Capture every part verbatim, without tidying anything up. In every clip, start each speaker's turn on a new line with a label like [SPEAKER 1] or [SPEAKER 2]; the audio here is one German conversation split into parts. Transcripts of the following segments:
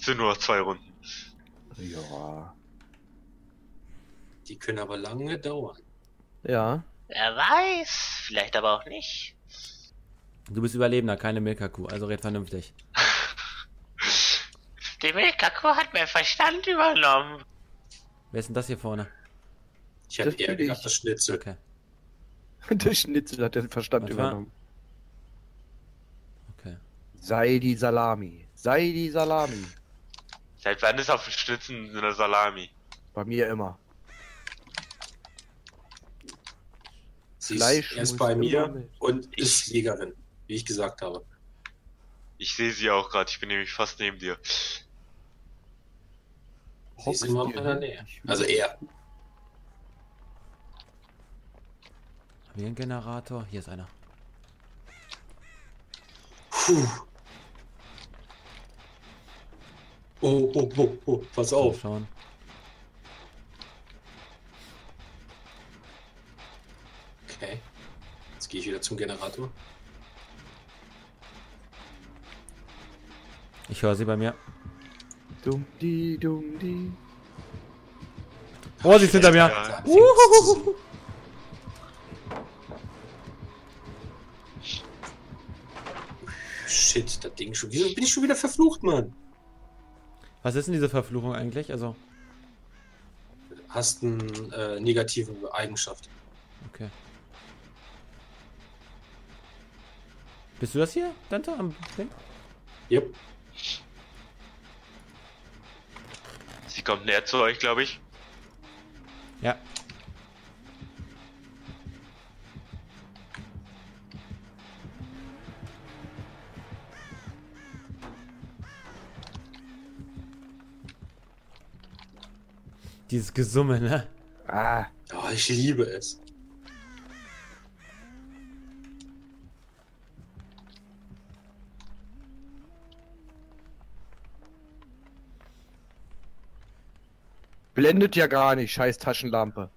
[SPEAKER 1] Sind nur noch zwei Runden.
[SPEAKER 2] Ja.
[SPEAKER 3] Die können aber lange dauern.
[SPEAKER 2] Ja.
[SPEAKER 1] Wer weiß, vielleicht aber auch nicht.
[SPEAKER 4] Du bist Überlebender, keine Milka-Kuh, also red vernünftig.
[SPEAKER 1] Die Milka-Kuh hat mir Verstand übernommen.
[SPEAKER 4] Wer ist denn das hier vorne?
[SPEAKER 3] Ich habe
[SPEAKER 2] Das
[SPEAKER 3] eher
[SPEAKER 2] bin
[SPEAKER 3] gedacht,
[SPEAKER 2] ich.
[SPEAKER 3] das Schnitzel.
[SPEAKER 4] Okay.
[SPEAKER 2] Der Schnitzel hat den Verstand
[SPEAKER 4] Warte mal.
[SPEAKER 2] übernommen.
[SPEAKER 4] Okay.
[SPEAKER 2] Sei die Salami. Sei die Salami.
[SPEAKER 1] Seit wann ist auf dem Schnitzen eine Salami?
[SPEAKER 2] Bei mir immer.
[SPEAKER 3] Sie
[SPEAKER 2] Fleisch
[SPEAKER 3] ist erst
[SPEAKER 2] muss
[SPEAKER 3] bei
[SPEAKER 2] immer
[SPEAKER 3] mir
[SPEAKER 2] mit.
[SPEAKER 3] und ist Jägerin, wie ich gesagt habe.
[SPEAKER 1] Ich sehe sie auch gerade, ich bin nämlich fast neben dir.
[SPEAKER 3] Sie ist immer in
[SPEAKER 2] dir
[SPEAKER 3] meiner
[SPEAKER 2] hin?
[SPEAKER 3] Nähe.
[SPEAKER 2] Ich will-
[SPEAKER 3] Also er.
[SPEAKER 4] Haben wir einen Generator? Hier ist einer.
[SPEAKER 3] Puh. Oh, oh, oh, oh, pass
[SPEAKER 4] Mal
[SPEAKER 3] auf.
[SPEAKER 4] schauen.
[SPEAKER 3] Okay. Jetzt gehe ich wieder zum Generator.
[SPEAKER 4] Ich höre sie bei mir.
[SPEAKER 2] Dumm die, dumm die.
[SPEAKER 4] Oh, sie ist hinter mir.
[SPEAKER 3] Ja, fängt es zu sehen. Shit, das Ding schon. Wieso bin ich schon wieder verflucht, Mann?
[SPEAKER 4] Was ist denn diese Verfluchung eigentlich? Also,
[SPEAKER 3] Hast eine äh, negative Eigenschaft.
[SPEAKER 4] okay. Bist du das hier, Dante, am Ding?
[SPEAKER 3] Yep.
[SPEAKER 1] Sie kommt näher zu euch, glaube ich.
[SPEAKER 4] Ja. Dieses Gesumme, ne?
[SPEAKER 2] Ah.
[SPEAKER 3] Oh, ich liebe es.
[SPEAKER 2] Blendet ja gar nicht, scheiß Taschenlampe.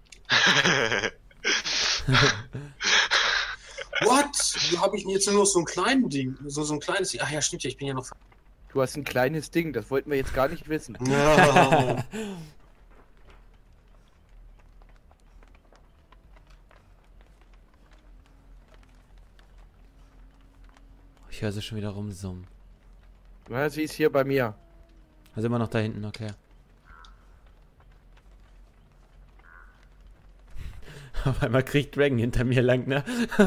[SPEAKER 3] What? Wie habe ich denn jetzt nur noch so ein kleines Ding? So, so ein kleines Ding. Ach ja, stimmt ja, ich bin ja noch.
[SPEAKER 2] Du hast ein kleines Ding, das wollten wir jetzt gar nicht wissen.
[SPEAKER 3] Ja.
[SPEAKER 4] Ich höre sie schon wieder rumsummen.
[SPEAKER 2] Na, sie ist hier bei mir.
[SPEAKER 4] Also immer noch da hinten, okay. Auf einmal kriegt Dragon hinter mir lang, ne?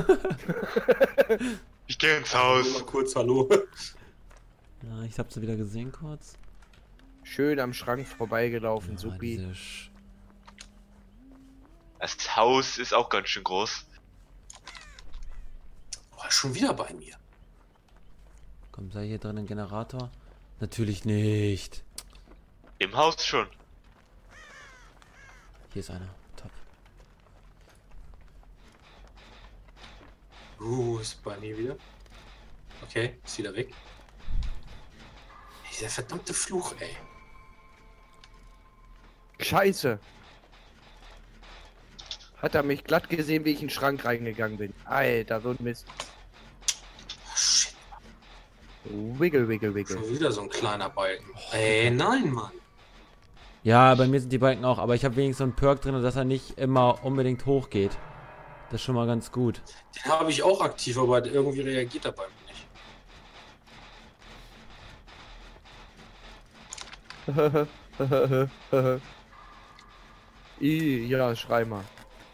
[SPEAKER 1] Ich gehe ins
[SPEAKER 3] Mal
[SPEAKER 1] Haus.
[SPEAKER 3] kurz Hallo.
[SPEAKER 4] Ja, ich hab sie wieder gesehen kurz.
[SPEAKER 2] Schön am Schrank vorbeigelaufen,
[SPEAKER 4] Ja,
[SPEAKER 2] supi.
[SPEAKER 4] diese Sch-
[SPEAKER 1] Das Haus ist auch ganz schön groß.
[SPEAKER 3] Oh, schon wieder bei mir.
[SPEAKER 4] Komm, sei hier drin ein Generator? Natürlich nicht.
[SPEAKER 1] Im Haus schon.
[SPEAKER 4] Hier ist einer. Top.
[SPEAKER 3] Uh, ist bei mir wieder. Okay, ist wieder weg. Dieser verdammte Fluch, ey.
[SPEAKER 2] Scheiße. Hat er mich glatt gesehen, wie ich in den Schrank reingegangen bin. Alter, so ein Mist.
[SPEAKER 3] Oh, shit,
[SPEAKER 2] Wiggle, wiggle, wiggle.
[SPEAKER 3] schon wieder so ein kleiner Balken. Ey, nein, Mann.
[SPEAKER 4] Ja, bei mir sind die Balken auch, aber ich habe wenigstens so einen Perk drin, dass er nicht immer unbedingt hochgeht. Das ist schon mal ganz gut.
[SPEAKER 3] Den habe ich auch aktiv, aber irgendwie reagiert er bei mir nicht.
[SPEAKER 2] I, ja, schrei mal.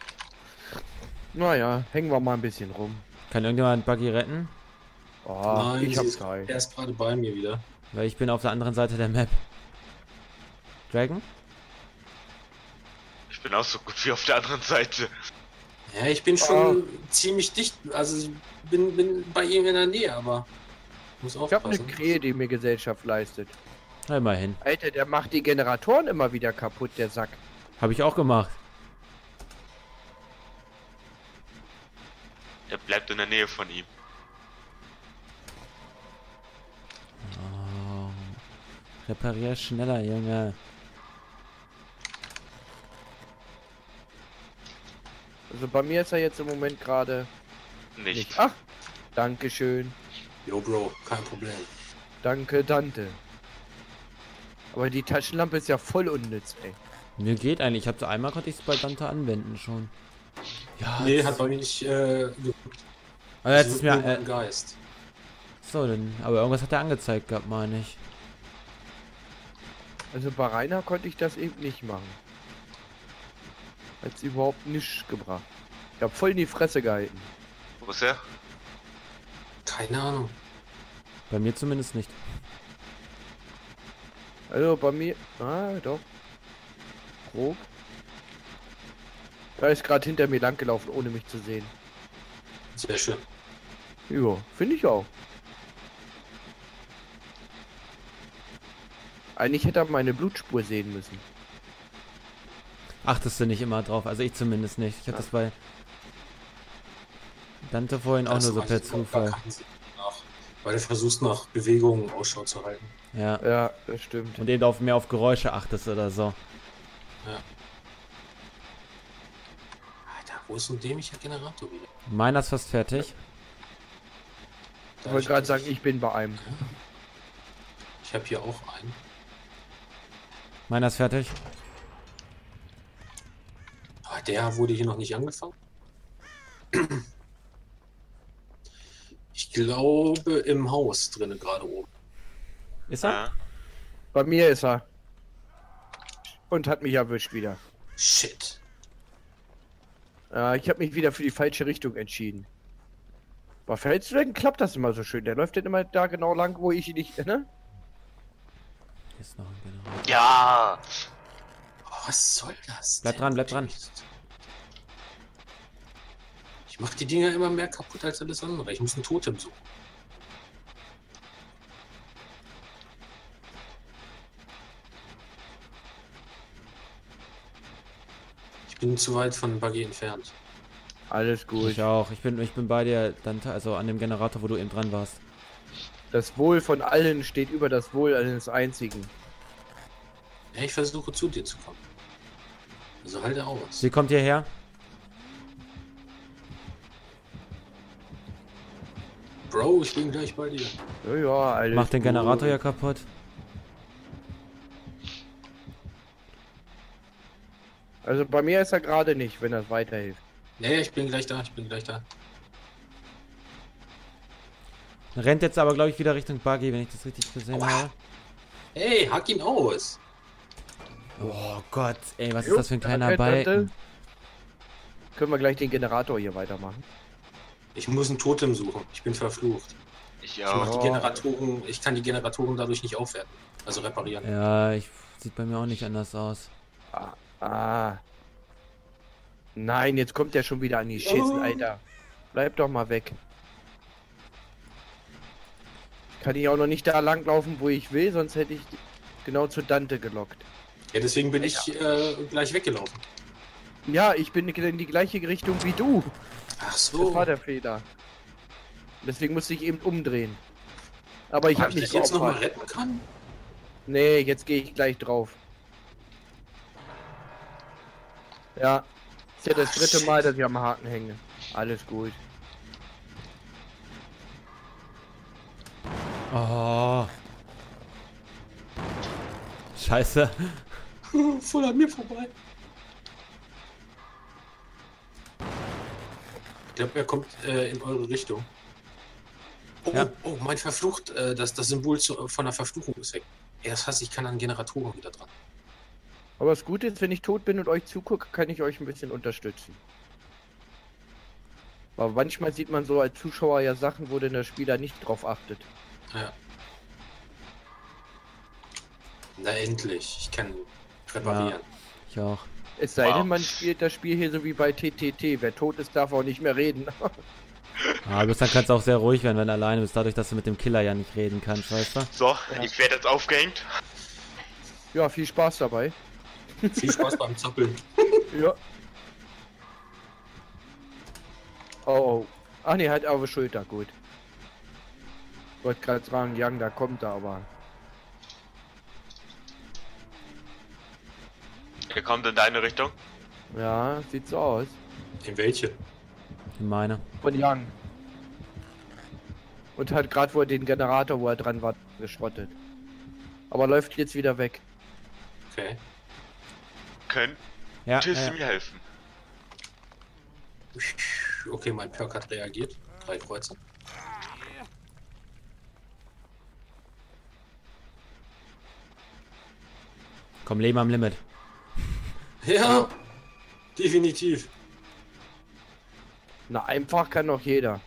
[SPEAKER 2] Naja, hängen wir mal ein bisschen rum.
[SPEAKER 4] Kann irgendjemand Buggy retten?
[SPEAKER 2] Oh,
[SPEAKER 3] Nein,
[SPEAKER 2] ich
[SPEAKER 3] sie
[SPEAKER 2] hab
[SPEAKER 3] ist,
[SPEAKER 2] drei.
[SPEAKER 3] er ist gerade bei mir wieder.
[SPEAKER 4] Weil ich bin auf der anderen Seite der Map. Dragon?
[SPEAKER 1] Ich bin auch so gut wie auf der anderen Seite.
[SPEAKER 3] Ja, ich bin schon ziemlich dicht. Also ich bin, bin bei ihm in der Nähe, aber muss
[SPEAKER 2] Ich hab eine
[SPEAKER 3] aufpassen.
[SPEAKER 2] Krähe, die mir Gesellschaft leistet.
[SPEAKER 4] Na, immerhin.
[SPEAKER 2] Alter, der macht die Generatoren immer wieder kaputt, der Sack.
[SPEAKER 4] Habe ich auch gemacht.
[SPEAKER 1] Er bleibt in der Nähe von ihm.
[SPEAKER 4] Oh. Reparier schneller, Junge.
[SPEAKER 2] Also bei mir ist er jetzt im Moment gerade
[SPEAKER 1] Nicht.
[SPEAKER 2] nicht. Ach, Dankeschön.
[SPEAKER 3] Jo, Bro, kein Problem.
[SPEAKER 2] Danke, Dante. Aber die Taschenlampe ist ja voll unnütz, ey.
[SPEAKER 4] Mir geht eigentlich. Ich habe einmal konnte ich es bei Dante anwenden schon. Ja.
[SPEAKER 3] Nee, hat bei mir nicht äh, ge-
[SPEAKER 4] Aber jetzt
[SPEAKER 3] so
[SPEAKER 4] ist mir.
[SPEAKER 3] nur
[SPEAKER 4] Äh,
[SPEAKER 3] mein Geist.
[SPEAKER 4] so, denn. Aber irgendwas hat er angezeigt gehabt, meine ich.
[SPEAKER 2] Also bei Rainer konnte ich das eben nicht machen. Hat's überhaupt nichts gebracht. Ich hab voll in die Fresse gehalten.
[SPEAKER 1] Wo ist er?
[SPEAKER 3] Keine Ahnung.
[SPEAKER 4] Bei mir zumindest nicht.
[SPEAKER 2] Also bei mir. Ah, doch. Grob. Da ist gerade hinter mir lang gelaufen, ohne mich zu sehen.
[SPEAKER 3] Sehr schön.
[SPEAKER 2] Ja, finde ich auch. Eigentlich hätte er meine Blutspur sehen müssen.
[SPEAKER 4] Achtest du nicht immer drauf? Also ich zumindest nicht. Ich hatte das bei Dante vorhin auch
[SPEAKER 3] Das
[SPEAKER 4] nur so
[SPEAKER 3] macht
[SPEAKER 4] per
[SPEAKER 3] überhaupt gar
[SPEAKER 4] Zufall.
[SPEAKER 3] keinen Sinn nach, weil du versuchst nach Bewegungen Ausschau zu halten.
[SPEAKER 4] Ja.
[SPEAKER 2] Ja, das stimmt.
[SPEAKER 4] Und eben auf mehr auf Geräusche achtest oder so.
[SPEAKER 3] Alter, wo ist so ein dämlicher Generator wieder?
[SPEAKER 4] Meiner ist fast fertig.
[SPEAKER 2] Ich wollte gerade sagen, ich bin bei einem.
[SPEAKER 3] Ich habe hier auch einen.
[SPEAKER 4] Meiner ist fertig.
[SPEAKER 3] Aber der wurde hier noch nicht angefangen. Ich glaube im Haus drinnen gerade oben.
[SPEAKER 4] Ist er?
[SPEAKER 1] Ja.
[SPEAKER 2] Bei mir ist er. Und hat mich erwischt wieder.
[SPEAKER 3] Shit.
[SPEAKER 2] Ja, ich habe mich wieder für die falsche Richtung entschieden. Bei Felswegen klappt das immer so schön. Der läuft dann immer da genau lang, wo ich ihn nicht, ne?
[SPEAKER 4] Hier ist noch ein Generator.
[SPEAKER 1] Ja!
[SPEAKER 3] Oh, was soll das?
[SPEAKER 4] Bleib
[SPEAKER 3] denn?
[SPEAKER 4] dran, bleib dran.
[SPEAKER 3] Ich mach die Dinger immer mehr kaputt als alles andere. Ich muss ein Totem suchen. Ich bin zu weit von Buggy entfernt.
[SPEAKER 2] Alles gut.
[SPEAKER 4] Ich auch. Ich bin, ich bin bei dir, Dante, also an dem Generator, wo du eben dran warst.
[SPEAKER 2] Das Wohl von allen steht über das Wohl eines Einzigen.
[SPEAKER 3] Ja, ich versuche zu dir zu kommen. Also halte aus.
[SPEAKER 4] Sie kommt hierher.
[SPEAKER 3] Bro, ich bin gleich bei dir.
[SPEAKER 2] Ja, ja, alles
[SPEAKER 4] Mach den
[SPEAKER 2] gut.
[SPEAKER 4] Generator ja kaputt.
[SPEAKER 2] Also bei mir ist er gerade nicht, wenn das weiterhilft.
[SPEAKER 3] Ja, ja, ich bin gleich da, ich bin gleich da.
[SPEAKER 4] Rennt jetzt aber, glaube ich, wieder Richtung Buggy, wenn ich das richtig gesehen
[SPEAKER 3] Aua.
[SPEAKER 4] habe.
[SPEAKER 3] Hey, hack ihn aus!
[SPEAKER 4] Oh Gott, ey, was
[SPEAKER 2] Jo,
[SPEAKER 4] ist das für ein kleiner
[SPEAKER 2] danke,
[SPEAKER 4] Balken?
[SPEAKER 2] Tante. Können wir gleich den Generator hier weitermachen?
[SPEAKER 3] Ich muss ein Totem suchen. Ich bin verflucht.
[SPEAKER 1] Ich
[SPEAKER 3] Ich mach
[SPEAKER 1] auch.
[SPEAKER 3] die Generatoren, ich kann die Generatoren dadurch nicht aufwerten. Also reparieren.
[SPEAKER 4] Ja, ich sieht bei mir auch nicht anders aus.
[SPEAKER 2] Ah, ah. Nein, jetzt kommt der schon wieder an die Schießen,
[SPEAKER 3] Oh.
[SPEAKER 2] Alter. Bleib doch mal weg. Kann ich auch noch nicht da langlaufen, wo ich will, sonst hätte ich genau zu Dante gelockt.
[SPEAKER 3] Ja, deswegen bin ich äh, gleich weggelaufen.
[SPEAKER 2] Ja, ich bin in die gleiche Richtung wie du.
[SPEAKER 3] Ach
[SPEAKER 2] Das
[SPEAKER 3] so.
[SPEAKER 2] war der Fehler. Deswegen musste ich eben umdrehen. Aber ich
[SPEAKER 3] Ob
[SPEAKER 2] habe
[SPEAKER 3] ich
[SPEAKER 2] nicht
[SPEAKER 3] das jetzt noch mal
[SPEAKER 2] geopfert.
[SPEAKER 3] retten kann?
[SPEAKER 2] Nee, jetzt gehe ich gleich drauf. Ja. Ist ja das
[SPEAKER 3] Ah,
[SPEAKER 2] dritte
[SPEAKER 3] shit.
[SPEAKER 2] Mal, dass ich am Haken hänge. Alles gut.
[SPEAKER 4] Oh. Scheiße.
[SPEAKER 3] Voll an mir vorbei. Ich glaube, er kommt äh, in eure Richtung. Oh,
[SPEAKER 4] Ja.
[SPEAKER 3] oh, mein Verflucht, äh, das, das Symbol zu, von der Verfluchung ist weg. Ey, das heißt, ich kann an Generatoren wieder dran.
[SPEAKER 2] Aber das Gute ist, wenn ich tot bin und euch zugucke, kann ich euch ein bisschen unterstützen. Aber manchmal sieht man so als Zuschauer ja Sachen, wo denn der Spieler nicht drauf achtet.
[SPEAKER 3] Ja. Na endlich, ich kann reparieren.
[SPEAKER 4] Ich auch.
[SPEAKER 2] Es sei
[SPEAKER 1] Wow.
[SPEAKER 2] denn, man spielt das Spiel hier so wie bei T T T. Wer tot ist, darf auch nicht mehr reden.
[SPEAKER 4] Aber bis dann kannst du auch sehr ruhig werden, wenn du alleine bist, dadurch, dass du mit dem Killer ja nicht reden kannst, weißt du?
[SPEAKER 1] So, ich werde jetzt aufgehängt.
[SPEAKER 2] Ja, viel Spaß dabei.
[SPEAKER 3] Viel Spaß beim Zappeln.
[SPEAKER 2] Ja. Oh, oh. Ach nee, halt auf der Schulter, gut. Wollte gerade sagen, Young, da kommt er, aber.
[SPEAKER 1] Er kommt in deine Richtung.
[SPEAKER 2] Ja, sieht so aus.
[SPEAKER 3] In welche?
[SPEAKER 4] In meine.
[SPEAKER 2] Von Young. Und hat gerade, wo er den Generator, wo er dran war, geschrottet. Aber läuft jetzt wieder weg.
[SPEAKER 3] Okay.
[SPEAKER 1] Könntest
[SPEAKER 4] Ja,
[SPEAKER 1] du
[SPEAKER 4] ja.
[SPEAKER 1] mir helfen?
[SPEAKER 3] Okay, mein Perk hat reagiert. Drei Kreuze.
[SPEAKER 4] Komm, Leben am Limit.
[SPEAKER 3] Ja, definitiv.
[SPEAKER 2] Na, einfach kann doch jeder.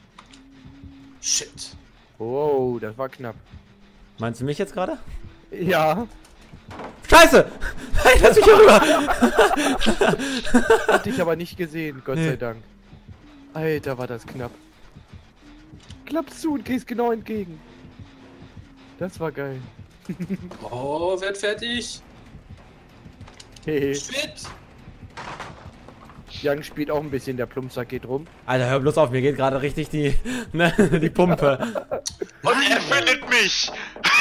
[SPEAKER 3] Shit.
[SPEAKER 2] Oh, das war knapp.
[SPEAKER 4] Meinst du mich jetzt gerade?
[SPEAKER 2] Ja,
[SPEAKER 4] Scheiße! Nein, lass mich hier rüber!
[SPEAKER 2] hatte ich aber nicht gesehen, Gott
[SPEAKER 4] Nee.
[SPEAKER 2] sei Dank. Alter, war das knapp. Klappst zu und gehst genau entgegen. Das war geil.
[SPEAKER 3] Oh, werd fertig.
[SPEAKER 2] Hehe.
[SPEAKER 3] Shit.
[SPEAKER 2] Young spielt auch ein bisschen, der Plumpsack geht rum.
[SPEAKER 4] Alter, hör bloß auf, mir geht gerade richtig die, ne, die Pumpe.
[SPEAKER 1] Und er findet mich!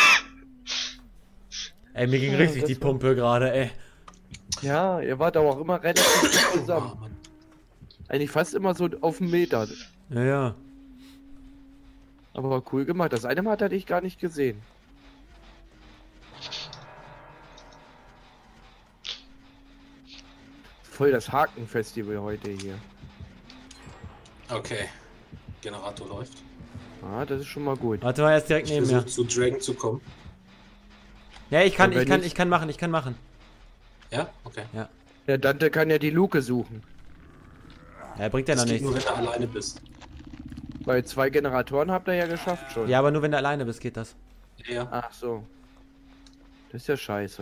[SPEAKER 4] Ey, mir ging
[SPEAKER 2] Ja,
[SPEAKER 4] richtig
[SPEAKER 2] das
[SPEAKER 4] die
[SPEAKER 2] war-
[SPEAKER 4] Pumpe gerade, ey.
[SPEAKER 2] Ja, ihr wart aber auch immer relativ gut
[SPEAKER 3] Oh,
[SPEAKER 2] zusammen.
[SPEAKER 3] Mann.
[SPEAKER 2] Eigentlich fast immer so auf einen Meter.
[SPEAKER 4] Ja, ja.
[SPEAKER 2] Aber war cool gemacht. Das eine Mal hatte ich gar nicht gesehen. Voll das Hakenfestival heute hier.
[SPEAKER 3] Okay. Generator läuft.
[SPEAKER 2] Ah, das ist schon mal gut.
[SPEAKER 4] Warte mal, er ist direkt
[SPEAKER 3] Ich
[SPEAKER 4] neben
[SPEAKER 3] versuche
[SPEAKER 4] mir.
[SPEAKER 3] zu Dragon zu kommen.
[SPEAKER 4] Ja, ich kann,
[SPEAKER 2] Und wenn
[SPEAKER 4] ich kann,
[SPEAKER 2] nicht-
[SPEAKER 4] ich kann machen, ich kann machen.
[SPEAKER 3] Ja? Okay.
[SPEAKER 2] Der Dante kann ja die Luke suchen.
[SPEAKER 4] Ja, bringt ja
[SPEAKER 3] Das
[SPEAKER 4] noch
[SPEAKER 3] geht
[SPEAKER 4] nichts.
[SPEAKER 3] nur, wenn du alleine bist.
[SPEAKER 2] Weil zwei Generatoren habt ihr ja geschafft schon.
[SPEAKER 4] Ja, aber nur wenn du alleine bist, geht das.
[SPEAKER 3] Ja, ja.
[SPEAKER 2] Ach so. Das ist ja scheiße.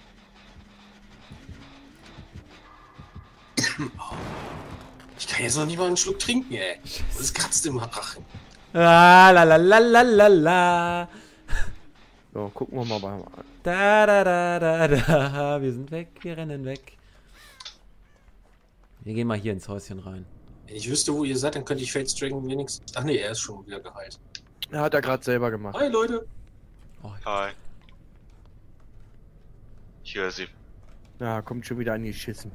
[SPEAKER 3] Ich kann jetzt noch nicht mal einen Schluck trinken, ey. Das kratzt im Rachen.
[SPEAKER 4] La la la la la la la.
[SPEAKER 2] So, gucken wir mal mal.
[SPEAKER 4] Da da da da da. Wir sind weg, wir rennen weg. Wir gehen mal hier ins Häuschen rein.
[SPEAKER 3] Wenn ich wüsste, wo ihr seid, dann könnte ich Fates Dragon wenigstens... Ach nee, er ist schon wieder geheilt.
[SPEAKER 2] Er hat er gerade selber gemacht.
[SPEAKER 3] Hi, Leute.
[SPEAKER 4] Oh,
[SPEAKER 1] Hi. Ich höre sie.
[SPEAKER 2] Ja, kommt schon wieder angeschissen.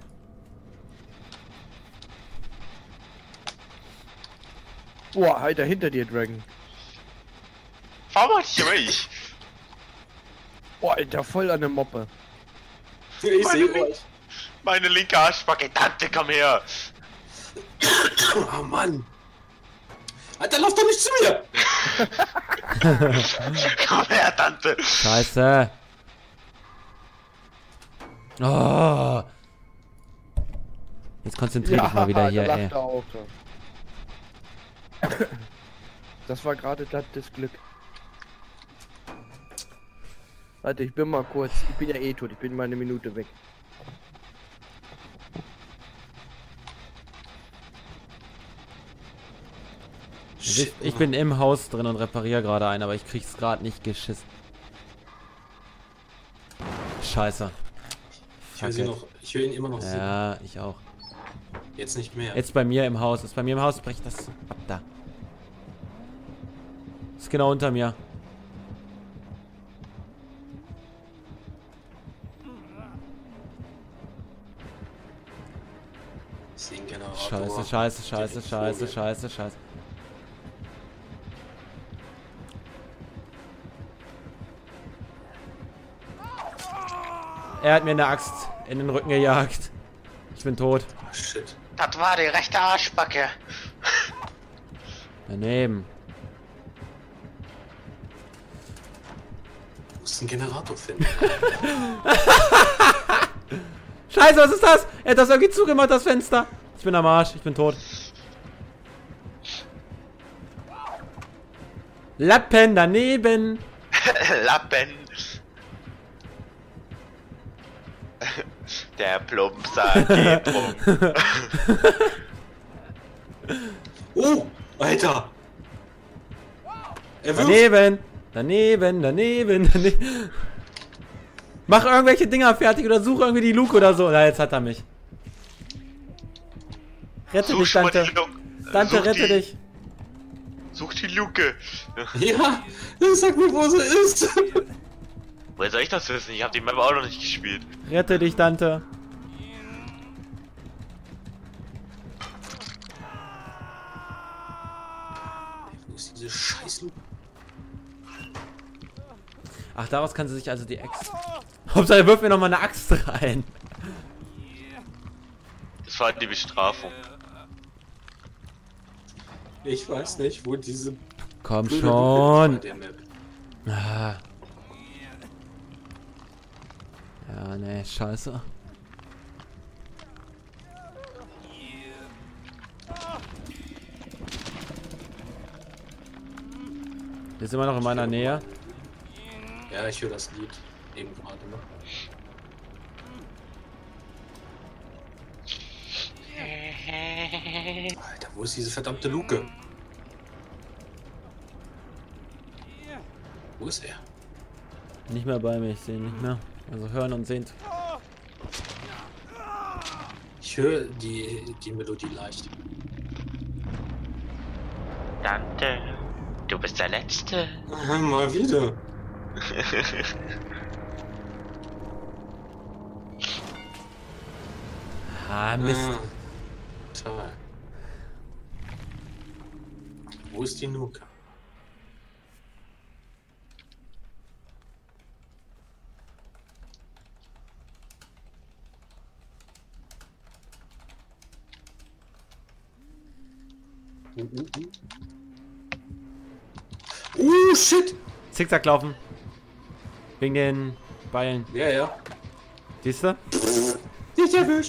[SPEAKER 2] Boah, Alter, hinter dir, Dragon.
[SPEAKER 1] Warum hatte ich immer ich?
[SPEAKER 2] Boah, Alter, voll an der Moppe.
[SPEAKER 3] Ich
[SPEAKER 1] Meine
[SPEAKER 3] sehe
[SPEAKER 1] Link-
[SPEAKER 3] euch.
[SPEAKER 1] Meine linke Arschbacke, Tante, komm her!
[SPEAKER 3] Oh Mann. Alter, lauf doch nicht zu mir.
[SPEAKER 1] Komm her, Tante!
[SPEAKER 4] Scheiße. Oh. Jetzt konzentrier dich mal wieder hier,
[SPEAKER 2] da
[SPEAKER 4] ey.
[SPEAKER 2] lacht er auch. Das war gerade das, das Glück. Warte, ich bin mal kurz. Ich bin ja eh tot. Ich bin mal eine Minute weg.
[SPEAKER 4] Ich, ich bin im Haus drin und repariere gerade einen, aber ich krieg's gerade nicht geschissen. Scheiße.
[SPEAKER 3] Ich höre sie
[SPEAKER 4] Fuck it.
[SPEAKER 3] noch. Ich höre ihn immer noch singen.
[SPEAKER 4] Ja, ich auch.
[SPEAKER 3] Jetzt nicht mehr.
[SPEAKER 4] Jetzt bei mir im Haus. Ist bei mir im Haus, brech das ab da. Ist genau unter mir.
[SPEAKER 3] Ich sehe einen Generator.
[SPEAKER 4] Scheiße, scheiße, scheiße, scheiße, scheiße, scheiße. Er hat mir eine Axt in den Rücken gejagt. Ich bin tot.
[SPEAKER 3] Oh, shit.
[SPEAKER 1] Das war die rechte Arschbacke.
[SPEAKER 4] Daneben.
[SPEAKER 3] Du musst einen Generator finden.
[SPEAKER 4] Scheiße, was ist das? Er hat das irgendwie zugemacht, das Fenster. Ich bin am Arsch, ich bin tot. Lappen daneben.
[SPEAKER 1] Lappen. Der Plumpsack geht rum.
[SPEAKER 3] Oh, Alter. Er wirft.
[SPEAKER 4] Daneben. Daneben, daneben, daneben. Mach irgendwelche Dinger fertig oder such irgendwie die Luke oder so. Na, jetzt hat er mich. Rette
[SPEAKER 1] Such
[SPEAKER 4] dich,
[SPEAKER 1] schon mal
[SPEAKER 4] Dante.
[SPEAKER 1] die Lu-
[SPEAKER 4] Dante,
[SPEAKER 1] such
[SPEAKER 4] rette
[SPEAKER 1] die,
[SPEAKER 4] dich.
[SPEAKER 1] Such die Luke.
[SPEAKER 3] Ja, sag mir, wo sie ist.
[SPEAKER 1] Woher soll ich das wissen? Ich habe die Map auch noch nicht gespielt.
[SPEAKER 4] Rette dich, Dante.
[SPEAKER 3] Wo ist diese scheiß Luke?
[SPEAKER 4] Ach, daraus kann sie sich also die Axt... Hauptsache, er wirft mir nochmal eine Axt rein.
[SPEAKER 1] Das war die Bestrafung.
[SPEAKER 3] Ich weiß nicht, wo diese...
[SPEAKER 4] Komm
[SPEAKER 3] blöde
[SPEAKER 4] schon.
[SPEAKER 3] Luke ist bei der Map.
[SPEAKER 4] Ah. Ja, ne, scheiße. Der ist immer noch in meiner Nähe.
[SPEAKER 3] Ja, ich höre das Lied eben gerade noch. Alter, wo ist diese verdammte Luke? Wo ist er?
[SPEAKER 4] Nicht mehr bei mir, ich sehe ihn nicht mehr. Also hören und sehen.
[SPEAKER 3] Ich höre die, die Melodie leicht.
[SPEAKER 1] Dante, du bist der Letzte.
[SPEAKER 3] Aha, mal wieder.
[SPEAKER 4] Ah, Mist.
[SPEAKER 3] Ah, toll. Wo ist die Nuke? Uh, uh, uh. Uh, shit!
[SPEAKER 4] Zickzack laufen. Wegen den Beilen.
[SPEAKER 3] Ja, ja.
[SPEAKER 4] Siehst du?
[SPEAKER 3] Nicht erwischt!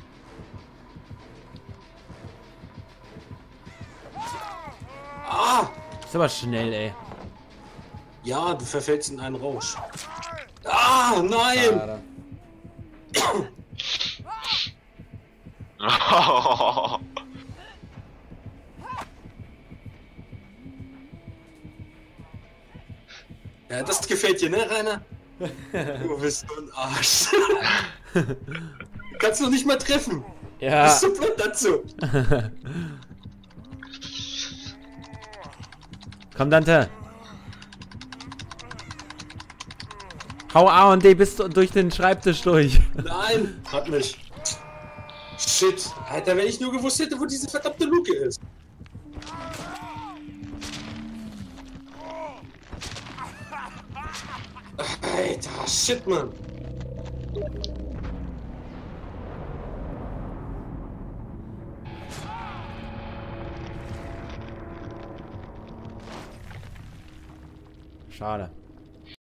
[SPEAKER 3] Ah!
[SPEAKER 4] Ist aber schnell, ey.
[SPEAKER 3] Ja, du verfällst in einen Rausch. Ah, nein!
[SPEAKER 4] Schade. Ja, das gefällt dir, ne, Rainer? Du bist so ein Arsch. Kannst du nicht mal treffen. Ja.
[SPEAKER 3] Bist du blöd dazu?
[SPEAKER 4] Komm, Dante. Hau A und D bis durch den Schreibtisch durch.
[SPEAKER 3] Nein, hat nicht. Shit. Alter, wenn ich nur gewusst hätte, wo diese verdammte Luke ist. Alter, shit, Mann.
[SPEAKER 4] Schade.